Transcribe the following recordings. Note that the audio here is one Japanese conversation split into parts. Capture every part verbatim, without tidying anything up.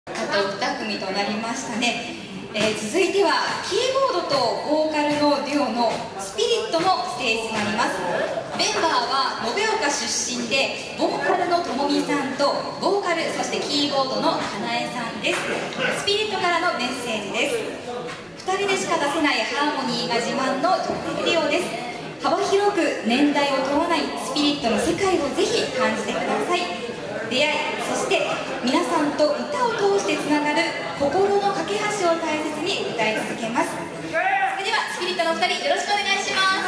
あとに組となりましたね。えー、続いてはキーボードとボーカルのデュオのスピリットのステージになります。メンバーは延岡出身で、ボーカルのともみさんとボーカルそしてキーボードのかなえさんです。スピリットからのメッセージです。ふたりでしか出せないハーモニーが自慢の女性デュオです。幅広く年代を問わないスピリットの世界をぜひ感じてください。出会い、そして皆さんと歌を通してつながる心の架け橋を大切に歌い続けます。それではスピリットのお二人、よろしくお願いします。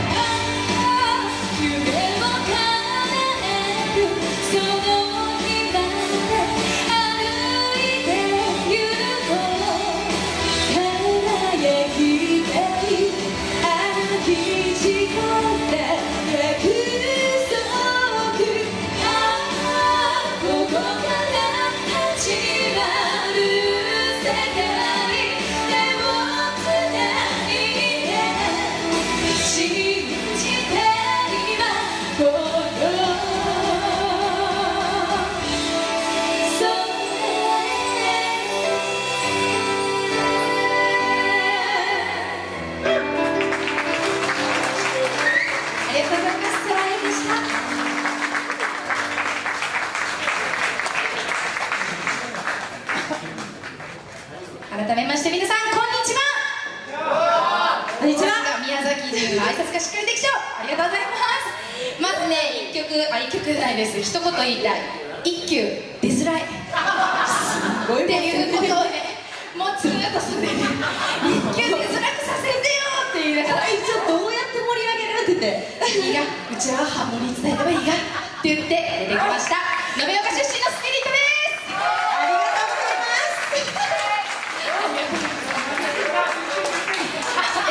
その日改めまして皆さんこんにちは。こんにちは。宮崎人の挨拶がしっかりできちゃう。ありがとうございます。まずね、一曲、あ、一曲じゃないです。一言言いたい。一休出づらい。すごいっていうことをね、もうずっと住んでね、一休出づらくさせてよって言いながら、 じゃあどうやって盛り上げられてて、 いいが、うちはハモに伝えればいいがって言って出てきました。延岡出身のスピリットです。 ありがとうございます。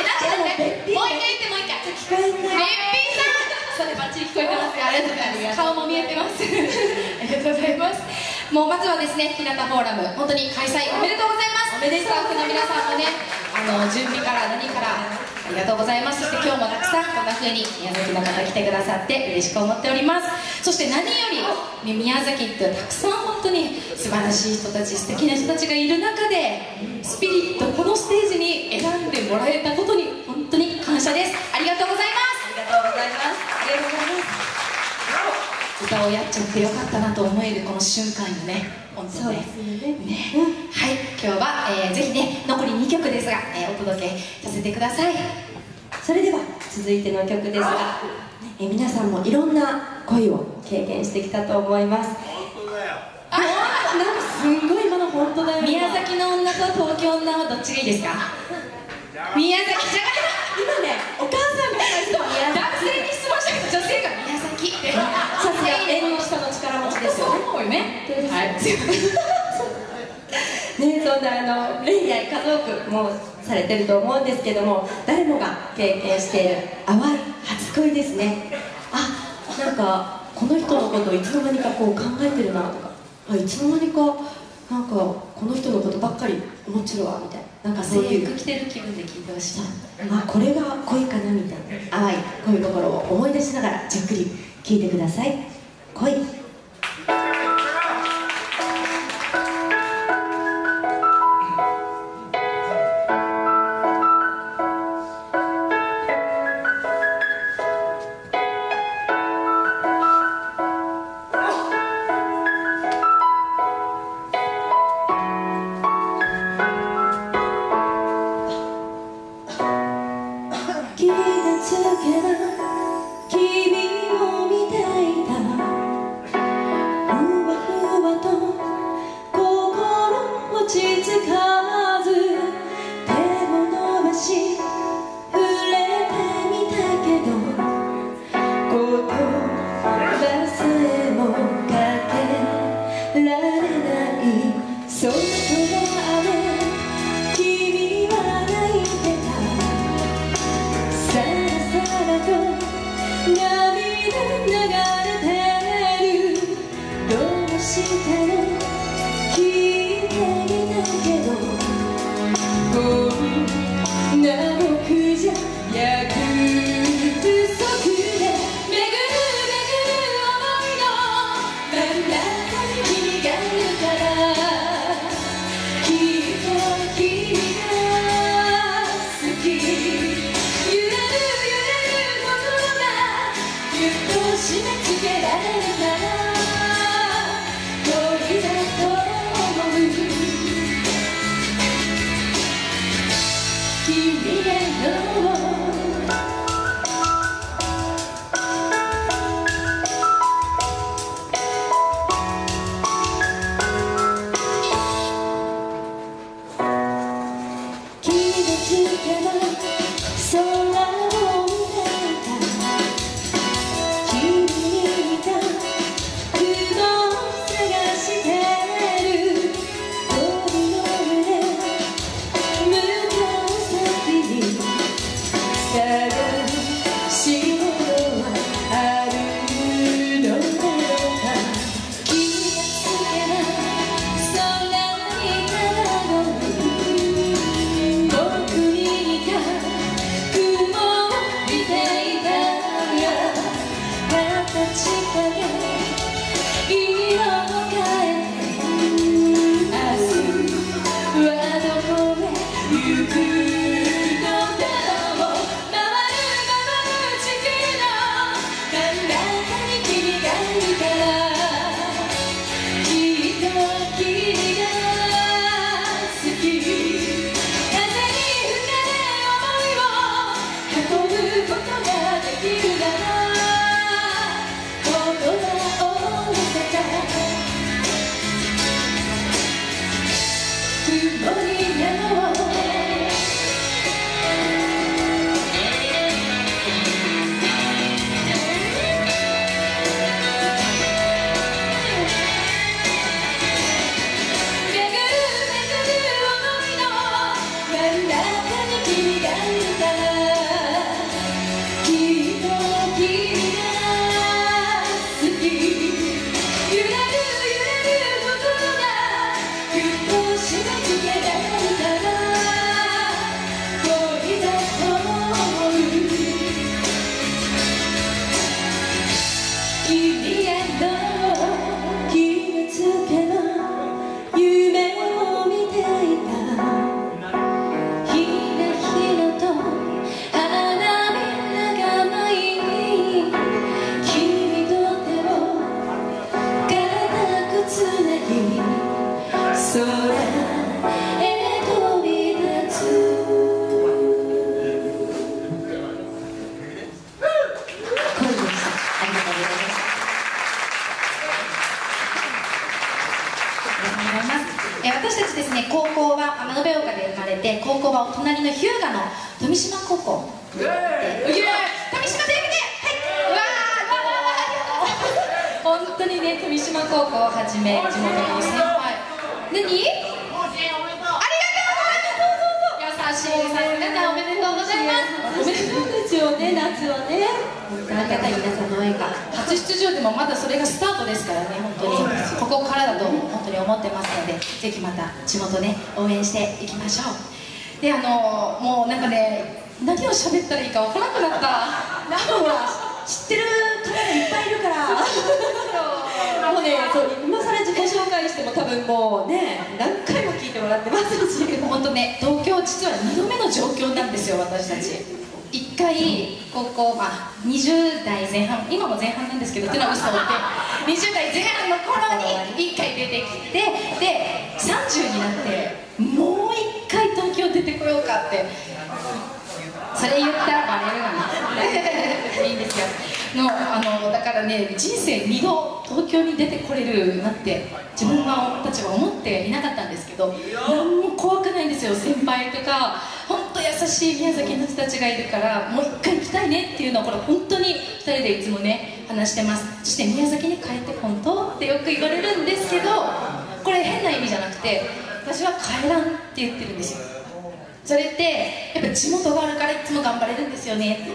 え、なんでなんでもう一回言って、もう一回聞こえない。 べっぴんさん、それバッチリ聞こえてますよ。ありがとうございます。顔も見えてます。ありがとうございます。もうまずはですね、日向フォーラム本当に開催おめでとうございます。 おめでとうスタッフの皆さんもね、あの準備から何からありがとうございます。そして今日もたくさんこんな風に宮崎の方来てくださって嬉しく思っております。そして何より宮崎ってたくさん本当に素晴らしい人たち、素敵な人たちがいる中でスピリットこのステージに選んでもらえたことに本当に感謝です。ありがとうございます。 ありがとうございます。ありがとうございます。 歌をやっちゃってよかったなと思えるこの瞬間よね。本当ね。ね、うん、はい、今日は、えー、ぜひね残りにきょくですが、えー、お届けさせてください。 それでは続いての曲ですが、えー、皆さんもいろんな恋を経験してきたと思います。 本当だよ。 あ、なんかすんごい今の本当だよ。 宮崎の女と東京女はどっちがいいですか？宮崎じゃがいも。 今ね、お母さんみたいな人は宮崎。 男性に質問したけど女性が宮崎って。 さすが縁の下の力持ちですよね。 そうよね。はい。 ね、そんなあの恋愛家族もされてると思うんですけども、誰もが経験している淡い初恋ですね。あ、なんかこの人のことをいつの間にかこう考えてるなとか、あ、いつの間にかなんかこの人のことばっかり思っちゃうわみたいな、なんかそういう制服着てる気分で聞いてほしい。 あ、これが恋かなみたいな淡い恋心を思い出しながらじっくり聴いてください。恋。 「 ございます。えー、私たちですね、高校は延岡で生まれて、高校はお隣の日向の富島高校で、富島という意味で、はい、うわー、本当にね、富島高校をはじめ、地元の先輩、何？ありがとうございます。そうそうそう、優しいさん方、おめでとうございます。 おめでとうですよね、夏はね。ありがたい皆さんの応援が。 初出場でもまだそれがスタートですからね、本当にここからだと本当に思ってますので、ぜひまた地元ね応援していきましょう。で、あのもうなんかね、何を喋ったらいいかわからなくなった。 ラボは知ってる方がいっぱいいるからもうね、そう今更自己紹介しても多分もうね何回も聞いてもらってますし、 本当ね、東京実はにどめの状況なんですよ、私たち。いっかい高校、まあ、にじゅうだいぜん半、今も前半なんですけどっていうのは嘘で、にじゅうだいぜん半の頃にいっかい出てきて、でさんじゅうになってもういっかい東京出てこようかって、それ言ったらバレるがねいいんですよ。のあのだからね、人生にど東京に出てこれるなって自分たちは思っていなかったんですけど、何も怖くないんですよ。先輩とか本当優しい宮崎の人たちがいるから、もう一回行きたいねっていうのをこれ本当にふたりでいつもね話してます。そして宮崎に帰って本当ってよく言われるんですけど、これ変な意味じゃなくて、私は帰らんって言ってるんですよ。それってやっぱ地元があるからいつも頑張れるんですよねって言って、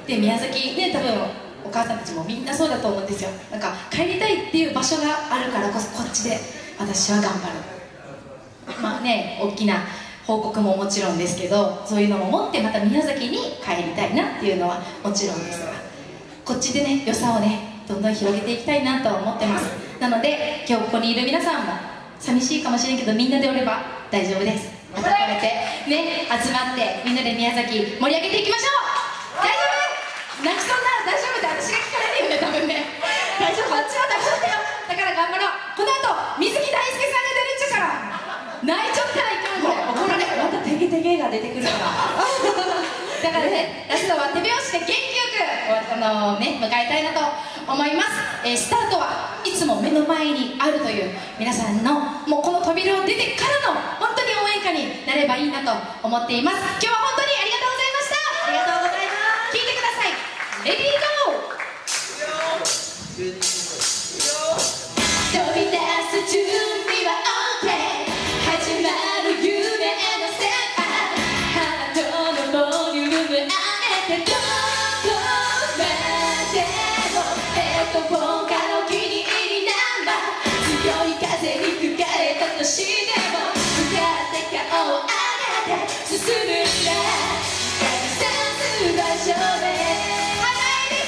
で宮崎ね、多分お母さんたちもみんなそうだと思うんですよ。なんか帰りたいっていう場所があるからこそこっちで私は頑張る。まあね、大きな報告ももちろんですけど、そういうのも持ってまた宮崎に帰りたいなっていうのはもちろんですが、こっちでね良さをねどんどん広げていきたいなと思ってます。なので今日ここにいる皆さんも寂しいかもしれんけど、みんなでおれば大丈夫です。改めてね集まってみんなで宮崎盛り上げていきましょう。大丈夫？泣きそうなら大丈夫って私が聞かれるよね、多分ね。大丈夫、こっちは大丈夫だよ。だから頑張ろう。この後水木大輔さんが出るっちゃから泣いちゃったらいかん。これ怒られる。 またテゲテゲが出てくるからだからね、ラストは手拍子で元気よくあの、ね、迎えたいなと思います。えー、スタートはいつも目の前にあるという皆さんのもうこの扉を出てからの本当に応援歌になればいいなと思っています。今日は本当にありがとうございました。 ありがとうございます。 聞いてください。レディーゴー。飛び出す準備は OK、 始まる夢の世界、ハートのボリューム上げてどこまでもヘッドフォンからお気に入りナンバー、強い風に吹かれたとしても向かって顔を上げて進むんだ、旅立つ場所で離れ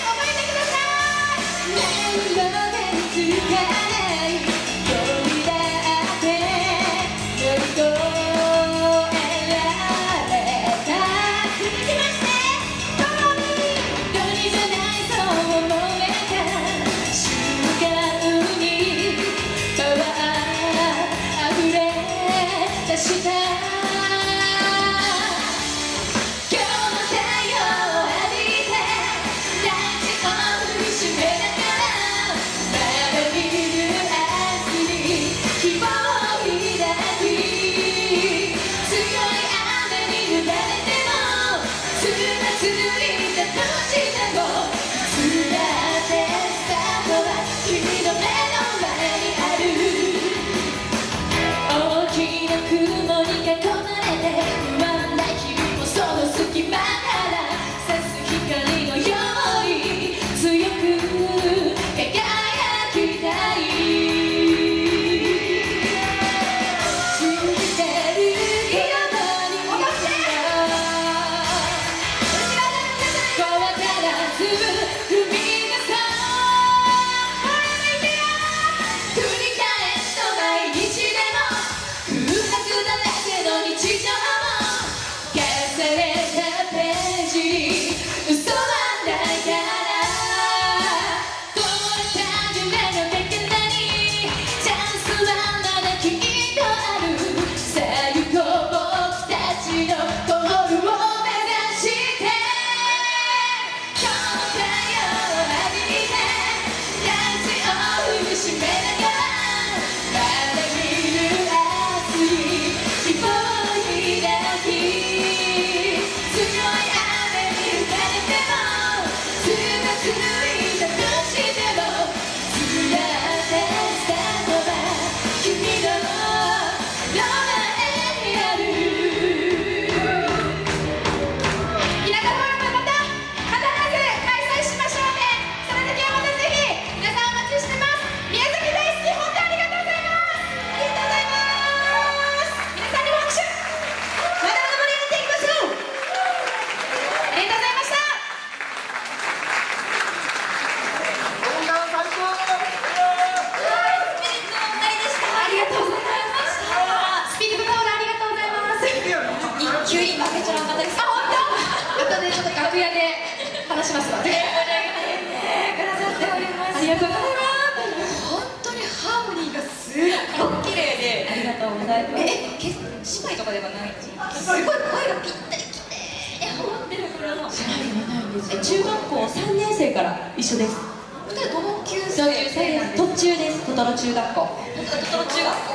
ライブ。 え、け姉妹とかではないですすごい声がぴったりきれいにハマってるからのえ中学校さんねん生から一緒です。 二人同級生同級生です。途中です。トトロ中学校。 トトロ中学校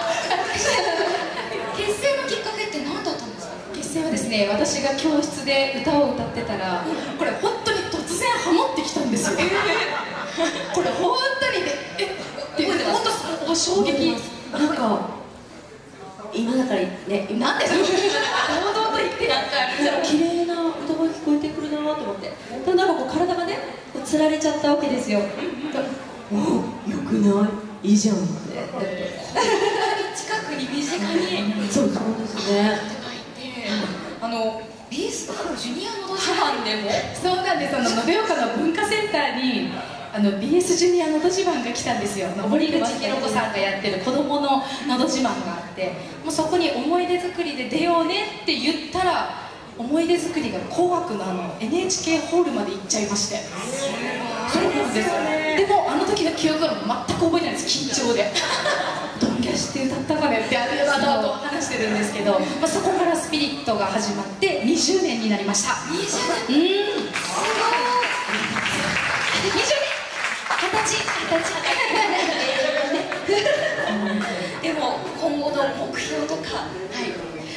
結成のきっかけって何だったんですか？ 結成はですね、私が教室で歌を歌ってたら、これ本当に突然ハモってきたんですよ。これ本当にね、えって本当衝撃。 なんか今だからね、 なんで堂々と言ってやった綺麗な歌声聞こえてくるなと思って、ただなんかこう体がねつられちゃったわけですよ。おお、よくないいいじゃんって近くに身近にそうそうですね。 あのビーストジュニアのど自慢でもそうなんです。あの延岡の文化センターにあの ビーエス ジュニアのど自慢が来たんですよ。森口博子さんがやってる子どもののど自慢があって、もうそこに思い出作りで出ようねって言ったら、思い出作りが紅白のあの エヌエイチケー ホールまで行っちゃいまして、そうなんですよ。でもあの時の記憶は全く覚えてないです。緊張でドンキャして歌ったかねってあれはだと話してるんですけど、まあ、そこからスピリットが始まってにじゅうねんになりました。 にじゅうねん、 うん、 すごいにじゅうねん二十歳二十歳でも今後の目標とか。 はい、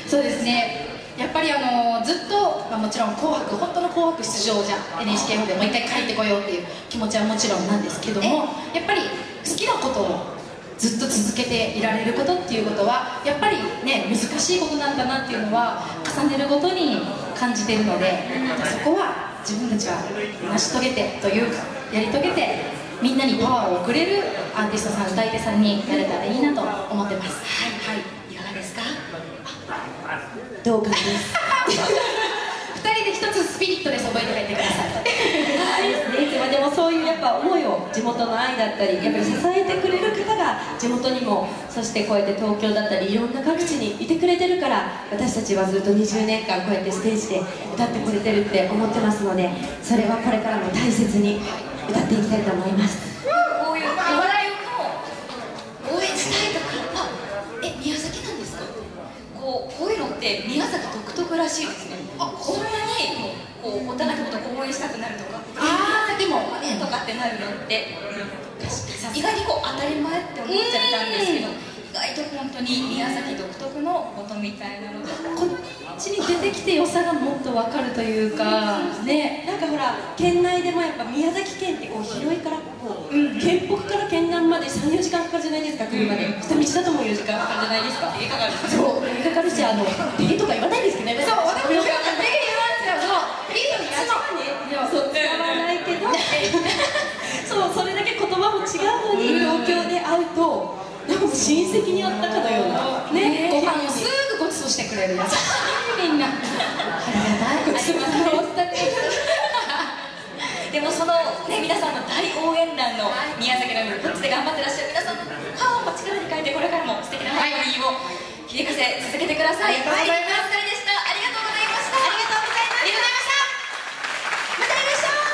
そうですね。やっぱりあのずっと、まあ、もちろん紅白、本当の紅白出場じゃ エヌエイチケー でもう一回帰ってこようっていう気持ちはもちろんなんですけども、やっぱり好きなことをずっと続けていられることっていうことはやっぱりね、難しいことなんだなっていうのは重ねるごとに感じているので、そこは自分たちは成し遂げてというかやり遂げて、みんなにパワーを送れるアーティストさん、歌い手さんになれたらいいなと思ってます。 はい、はい、いかがですか？ 同感です。 二人で一つスピリットです。覚えて帰ってください。 いつまでもそういうやっぱ思いを、地元の愛だったりやっぱり支えてくれる方が地元にも、そしてこうやって東京だったりいろんな各地にいてくれてるから、私たちはずっとにじゅうねんかんこうやってステージで歌ってくれてるって思ってますので、それはこれからも大切に歌っていきたいと思います。 こういうお笑いを応援したいとか、あ、え、宮崎なんですか？こう、こういうのって宮崎独特らしいですね。あ、こんなにこうお互いのことを応援したくなるとか、 ああ、でもえとかってなるのって意外にこう当たり前って思っちゃったんですけど、意外と本当に宮崎独特のことみたいなので、 こっちに出てきて良さがもっと分かるというかね。 なんかほら、県内でもやっぱ宮崎県ってこう広いから、こう、うん、県北から県南までさん、よじかんかかるじゃないですか、車で。下道だともよじかんかかるじゃないですか。 いかがですか？ そう、かかるし、あのペとか言わないんですけどね。 そう、私もペ言わんすよ。そう、いいのにいや、そう使わないけどそう、それだけ言葉も違うのに東京で会うとなんか親戚に会ったかのようなね、ご飯をすぐごちそうしてくれるやつ。みんなありがたい。ごちそうさまでした。 でもそのね、皆さんの大応援団の宮崎のこっちで頑張ってらっしゃる皆さんのパワーも力に変えて、これからも素敵なハーモニーを響かせ続けてください。 ありがとうございます。 お疲れでした。ありがとうございました。ありがとうございました。ありがとうございました。また会いましょ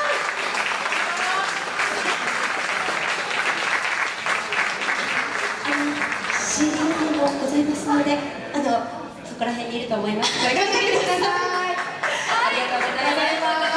う。 シーディー もございますので、あのそこら辺にいると思います。 頑張ってください。 ありがとうございます。